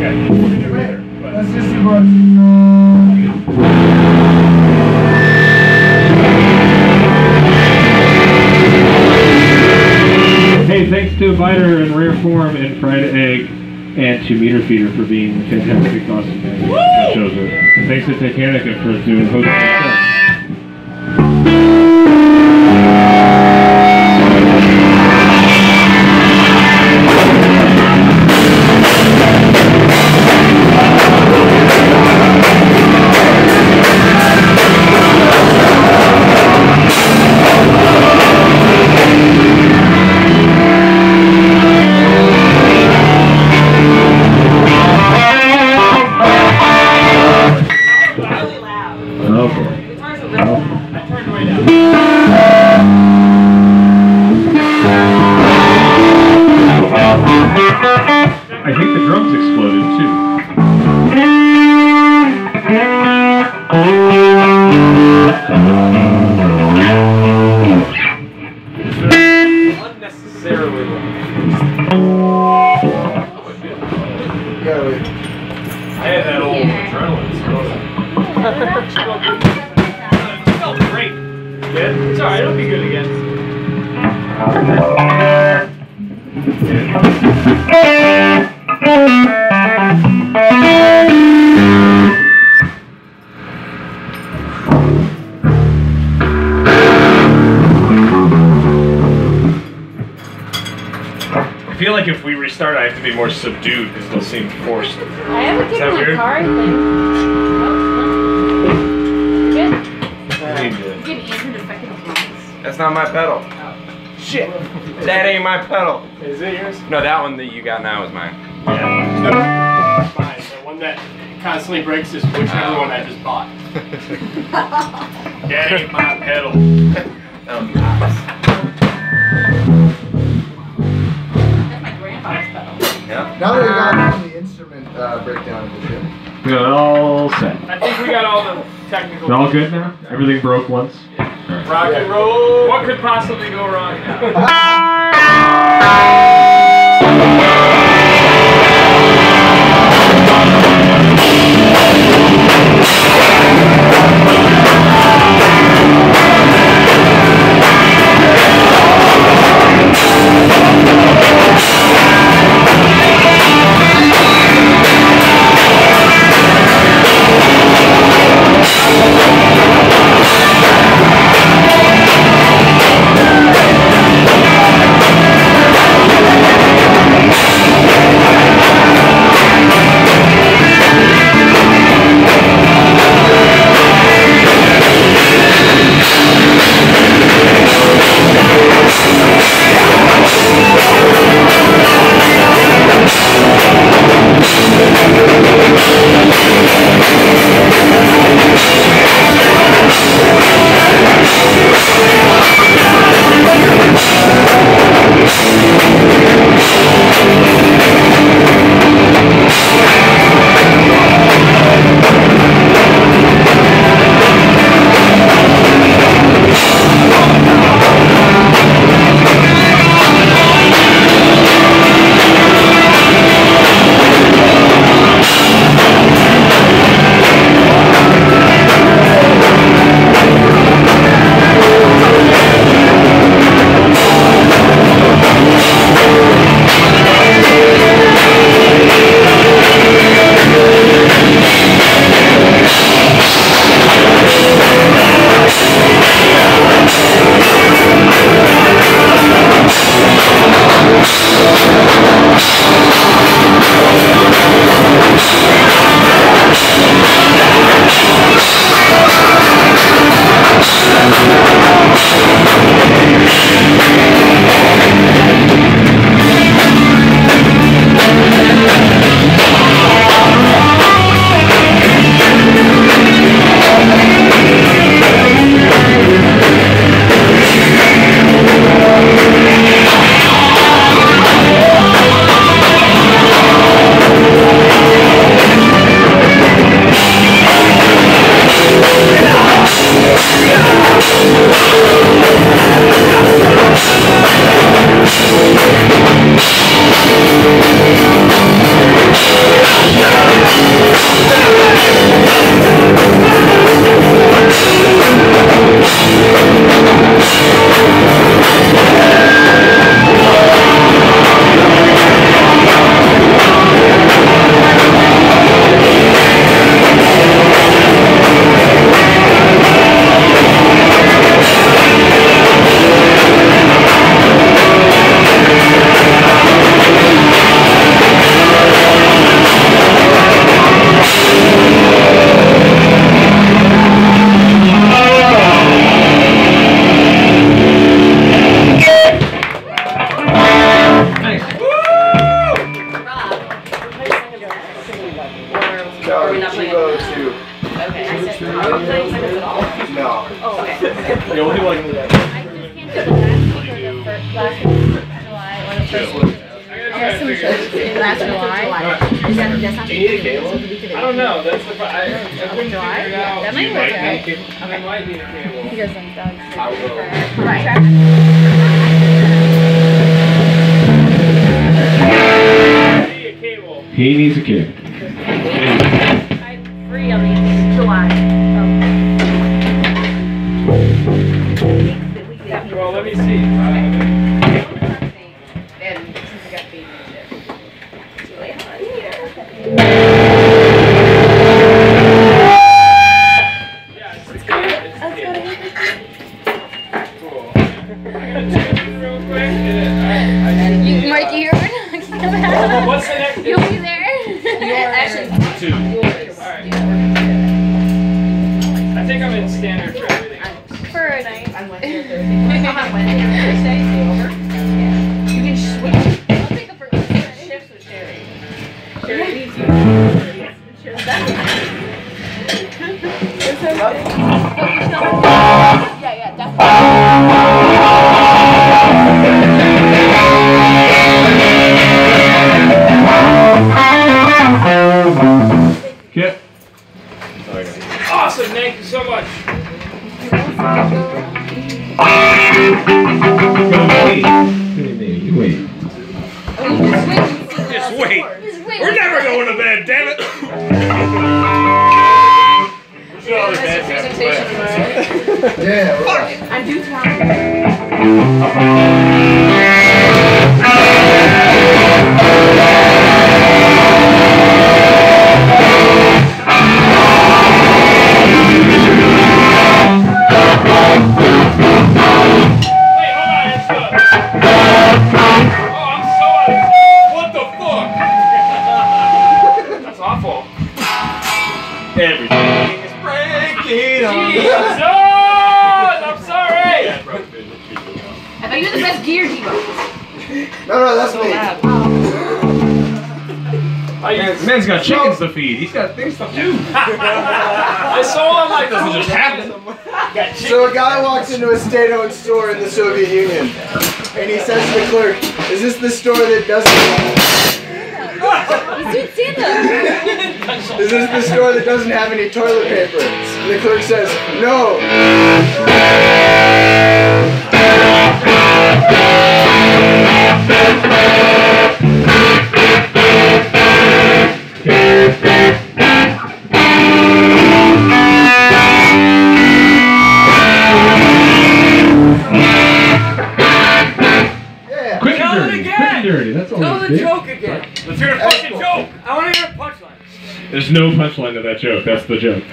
Okay, let's just see what. Hey, thanks to Biter and Rare Form and Fried Egg and to Meter Feeder for being fantastic, awesome shows. And thanks to Titanica for doing hosting the show. I think the drums exploded too. Unnecessarily loud. I had that old adrenaline. It felt great. Good? It's alright, it'll be good again. I feel like if we restart, I have to be more subdued because it'll seem forced. I haven't taken my car, I think. Good. Give Andrew the second applause. That's not my pedal. Oh. Shit! That ain't my pedal. Is it yours? No, that one that you got now is mine. Yeah. Mine. The one that constantly breaks is whichever one I just bought. That ain't my pedal. That's my grandfather's pedal. Yeah. Now that we got the instrument breakdown of the gym. We got it all set. I think we got all the technical. We're all good now? Everything broke once? Rock and roll. What could possibly go wrong now? Are we not playing? Chivo too. Okay. Are we playing seconds at all? No. Oh, okay. Yeah, we'll do like. I just can't do the last week or the last week of July or the first week. There's some shows in last July. Is that that's not Do you need a cable? I don't know. That's the I couldn't July? figure it Yeah, out. that might work out. I might need a cable. Because I'm done. I will. Right. I need a cable. He needs a kid. I'm free on the July. Well, let me see. And since I got baby shit. Too late on here. Yeah, it's good. Cool. I'm gonna check it real quick. You, Mikey, you're not coming out. What's the next? You'll be there. Actually, 2. Alright. I think I'm in standard for everything else. for a night. On Wednesday or Thursday. I'm on Wednesday or Thursday. Stay over. Yeah. You can switch. I'll take a first shifts with Sherry. Sherry needs you. Yeah, definitely. Kip. Awesome, thank you so much. Wait. Just wait. We're never going to bed, damn it. Yeah. Fuck. I'm due tomorrow. Everything is breaking on. Jesus! I'm sorry! I thought you were the best gear, Devo. No, that's me. Man's got chickens to feed. He's got things to do. I saw him like Doesn't just happen. So a guy walks into a state-owned store in the Soviet Union, and he says to the clerk, "Is this the store that doesn't?" He's doing stand-up. Is this the store that doesn't have any toilet paper? And the clerk says, "No." Yeah. Quick and dirty. That's all. Tell the it is. joke again. Let's hear a fucking joke. I want to hear a punchline. There's no punchline to that joke. That's the joke.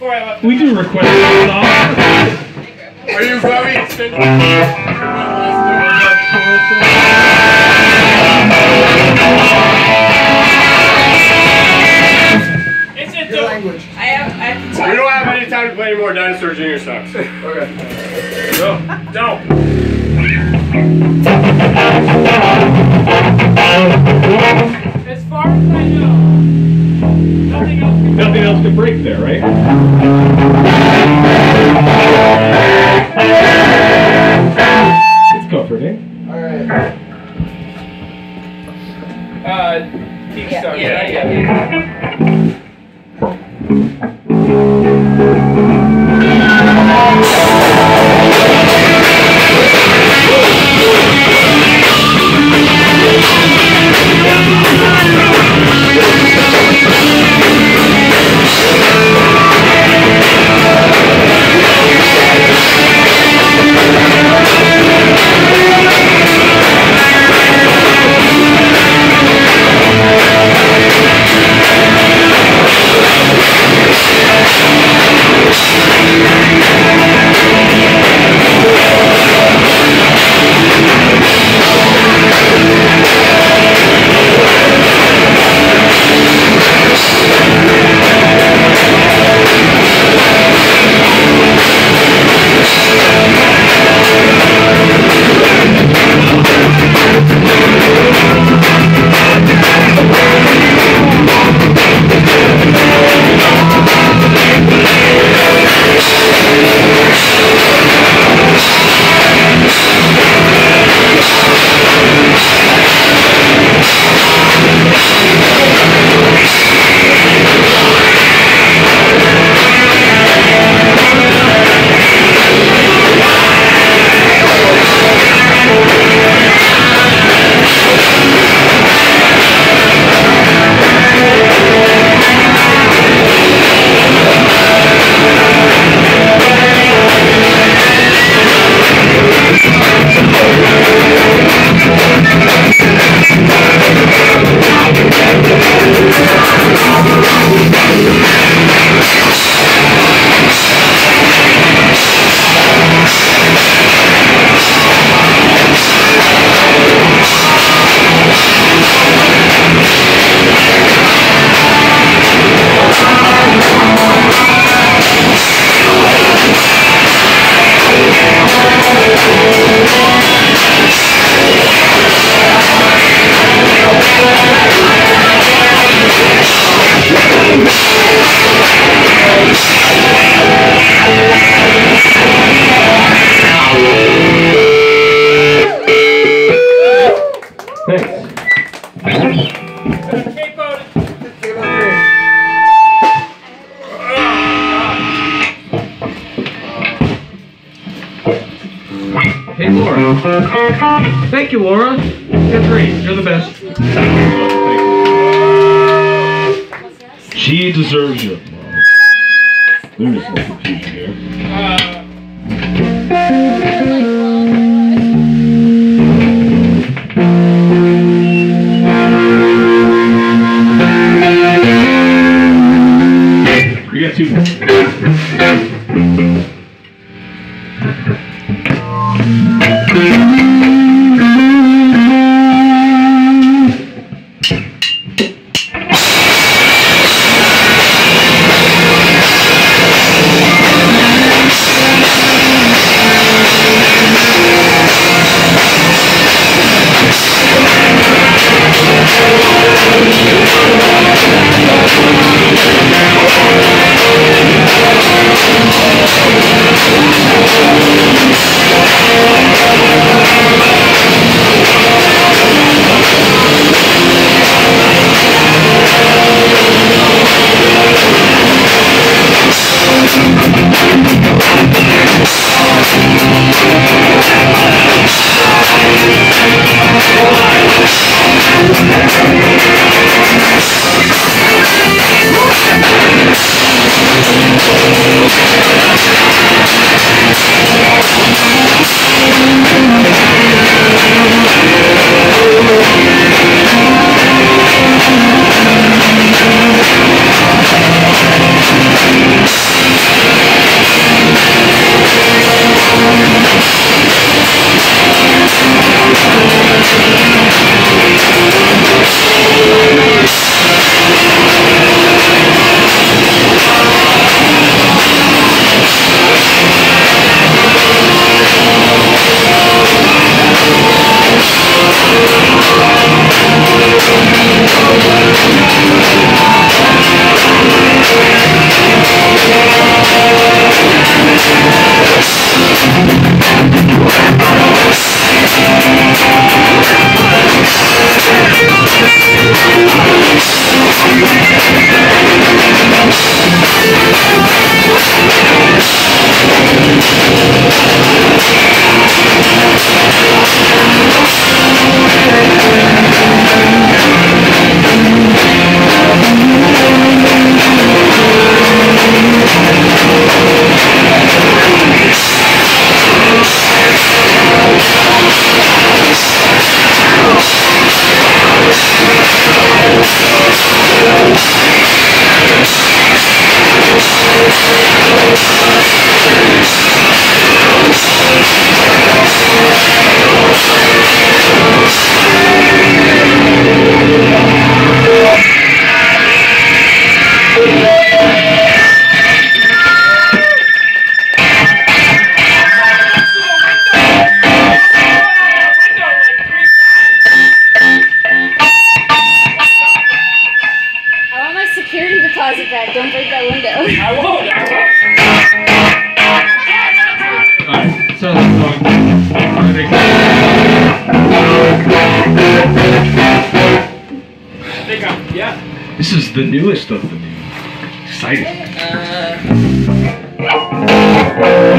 before I left. We do request this off. Are you probably extending? It's a Your language. I have to We don't have any time to play any more Dinosaur Junior songs. Okay. No, don't. As far as I know, Nothing else can break there, right? It's comforting. Alright. Team Yeah, song. yeah. Hey, Laura. Thank you, Laura. You're great. You're the best. She deserves your love. There's no confusion here. You got 2 more. security deposit back. Don't break that window. I won't. Alright, so the song. I think I'm, yeah. This is the newest of the new. Exciting.